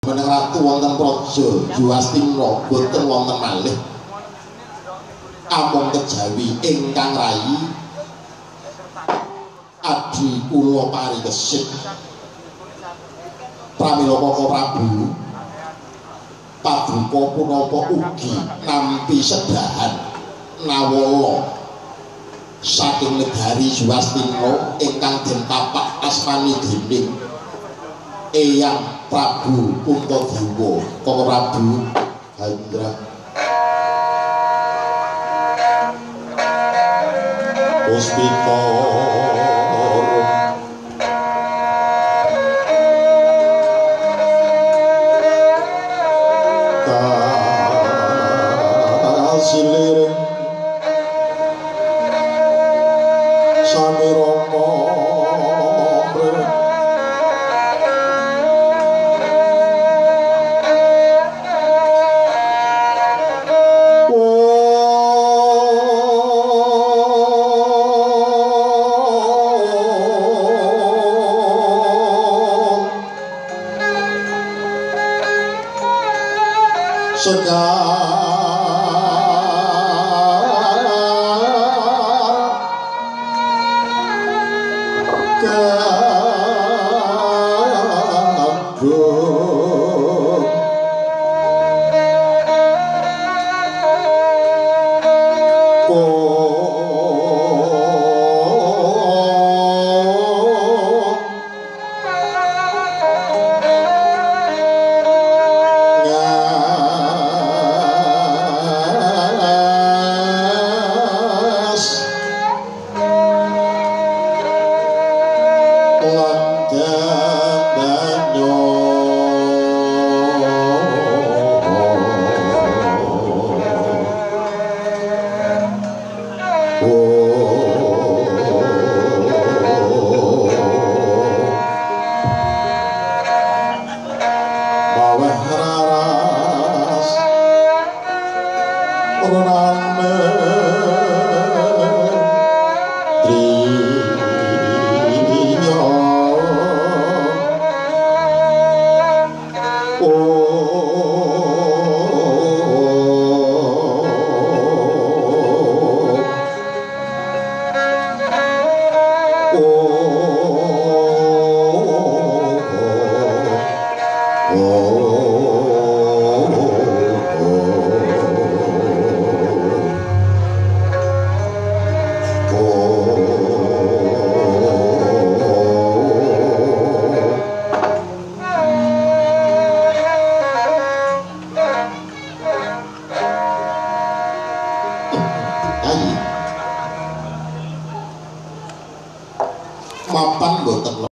Meneng ratu wonten praja Juwastina boten wonten malih amung kejawi ingkang rayi adi kula parikesit pramila Kaka Prabu paduka punapa ugi nampi sedahan nawala saking negari Juwastina ingkang den tapak asmani dening Eyang Prabu Puntadewa Kaka Prabu Handra Puspita kasilir sami Rama mapan boten